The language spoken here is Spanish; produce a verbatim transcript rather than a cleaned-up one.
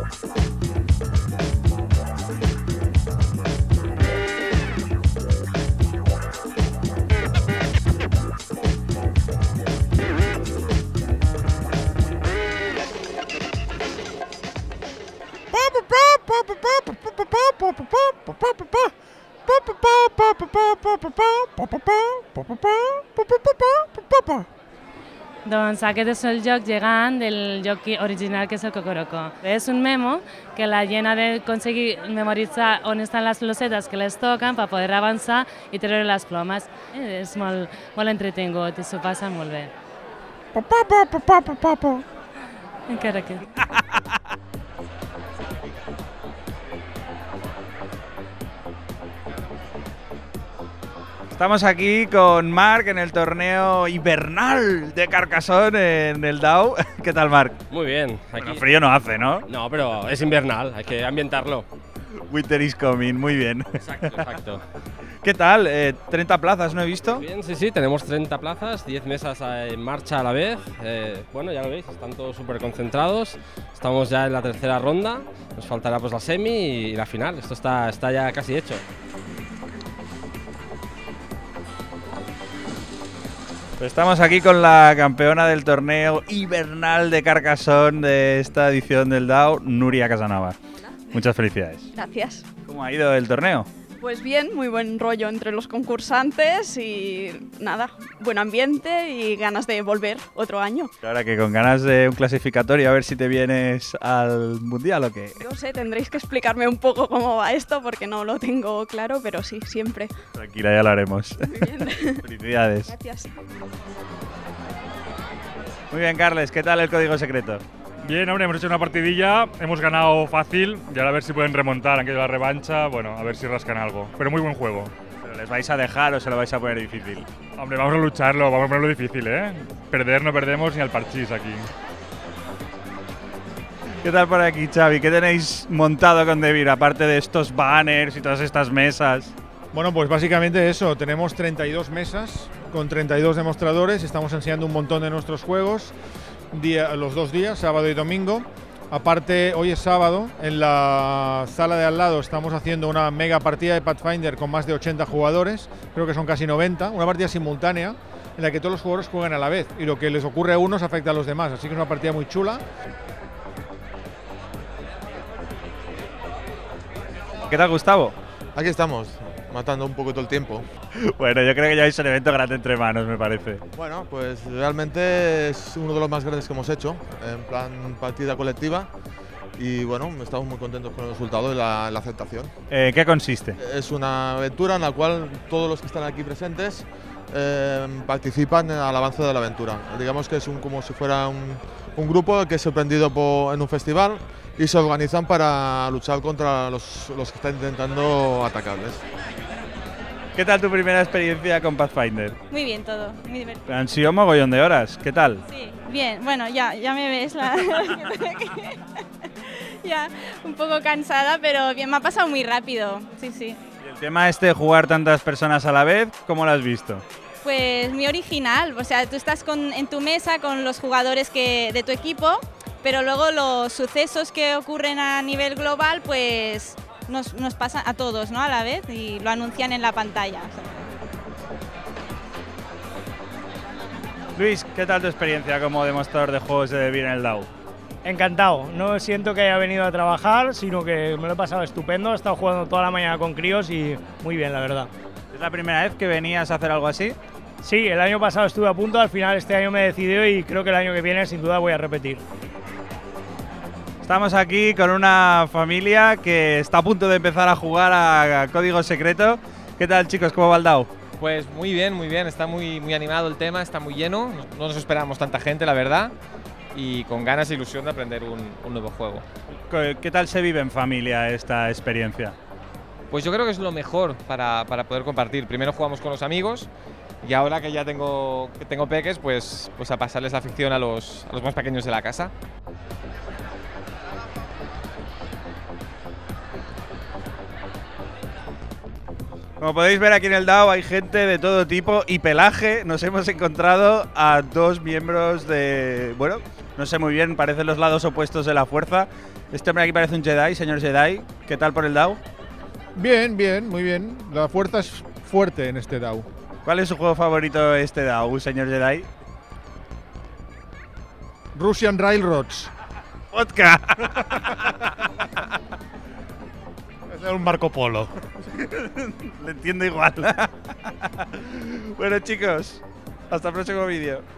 Doncs aquest és el joc gegant del joc original que és el Cocoroco. És un memo que la gent ha de conseguir memoritzar on estan les losetes que les toquen per poder avançar i treure les plomes. És molt, molt entretingut i s'ho passa molt bé. Encara que... Estamos aquí con Marc en el torneo invernal de Carcassonne en el D A O. ¿Qué tal, Marc? Muy bien. Aquí... Bueno, frío no hace, ¿no? No, pero es invernal, hay que ambientarlo. Winter is coming, muy bien. Exacto, exacto. ¿Qué tal? Eh, treinta plazas, ¿no he visto? Bien, sí, sí, tenemos treinta plazas, diez mesas en marcha a la vez. Eh, bueno, ya lo veis, están todos súper concentrados. Estamos ya en la tercera ronda, nos faltará pues la semi y la final. Esto está, está ya casi hecho. Estamos aquí con la campeona del torneo invernal de Carcassonne de esta edición del D A O, Núria Casanova. Hola. Muchas felicidades. Gracias. ¿Cómo ha ido el torneo? Pues bien, muy buen rollo entre los concursantes y nada, buen ambiente y ganas de volver otro año. Ahora que con ganas de un clasificatorio, a ver si te vienes al Mundial o qué. No sé, tendréis que explicarme un poco cómo va esto porque no lo tengo claro, pero sí, siempre. Tranquila, ya lo haremos. Muy bien. Felicidades. Gracias. Muy bien, Carles, ¿qué tal el código secreto? Bien, hombre, hemos hecho una partidilla, hemos ganado fácil y ahora a ver si pueden remontar, han quedado la revancha, bueno, a ver si rascan algo. Pero muy buen juego. ¿Pero les vais a dejar o se lo vais a poner difícil? Hombre, vamos a lucharlo, vamos a ponerlo difícil, ¿eh? Perder no perdemos ni al parchís aquí. ¿Qué tal por aquí, Xavi? ¿Qué tenéis montado con Devir, aparte de estos banners y todas estas mesas? Bueno, pues básicamente eso, tenemos treinta y dos mesas con treinta y dos demostradores, estamos enseñando un montón de nuestros juegos. Día, los dos días, sábado y domingo. Aparte, hoy es sábado, en la sala de al lado estamos haciendo una mega partida de Pathfinder con más de ochenta jugadores, creo que son casi noventa, una partida simultánea en la que todos los jugadores juegan a la vez y lo que les ocurre a unos afecta a los demás, así que es una partida muy chula. ¿Qué tal, Gustavo? Aquí estamos, matando un poco todo el tiempo. Bueno, yo creo que ya es un evento grande entre manos, me parece. Bueno, pues realmente es uno de los más grandes que hemos hecho, en plan partida colectiva. Y bueno, estamos muy contentos con el resultado y la, la aceptación. Eh, ¿Qué consiste? Es una aventura en la cual todos los que están aquí presentes eh, participan al avance de la aventura. Digamos que es un, como si fuera un, un grupo que es sorprendido por, en un festival y se organizan para luchar contra los, los que están intentando atacarles. ¿Qué tal tu primera experiencia con Pathfinder? Muy bien todo, muy divertido. Han sido mogollón de horas, ¿qué tal? Sí, bien, bueno, ya, ya me ves, la, ya un poco cansada, pero bien, me ha pasado muy rápido, sí, sí. ¿Y el tema este de jugar tantas personas a la vez, cómo lo has visto? Pues muy original, o sea, tú estás con, en tu mesa con los jugadores que, de tu equipo, pero luego los sucesos que ocurren a nivel global, pues nos, nos pasan a todos, ¿no? A la vez y lo anuncian en la pantalla. Luis, ¿qué tal tu experiencia como demostrador de juegos de Devir en el D A O? Encantado, no siento que haya venido a trabajar, sino que me lo he pasado estupendo, he estado jugando toda la mañana con críos y muy bien, la verdad. ¿Es la primera vez que venías a hacer algo así? Sí, el año pasado estuve a punto, al final este año me decidió y creo que el año que viene sin duda voy a repetir. Estamos aquí con una familia que está a punto de empezar a jugar a Código Secreto. ¿Qué tal, chicos? ¿Cómo va el D A O? Pues muy bien, muy bien. Está muy, muy animado el tema, está muy lleno. No nos esperamos tanta gente, la verdad. Y con ganas e ilusión de aprender un, un nuevo juego. ¿Qué tal se vive en familia esta experiencia? Pues yo creo que es lo mejor para, para poder compartir. Primero jugamos con los amigos y ahora que ya tengo, que tengo peques, pues, pues a pasarles la afición a los, a los más pequeños de la casa. Como podéis ver aquí en el D A O hay gente de todo tipo y pelaje. Nos hemos encontrado a dos miembros de, bueno, no sé muy bien, parecen los lados opuestos de la fuerza. Este hombre aquí parece un Jedi, señor Jedi. ¿Qué tal por el D A O? Bien, bien, muy bien. La fuerza es fuerte en este D A O. ¿Cuál es su juego favorito este D A O, señor Jedi? Russian Railroads. ¡Vodka! Es un Marco Polo. Le entiendo igual. Bueno, chicos, hasta el próximo vídeo.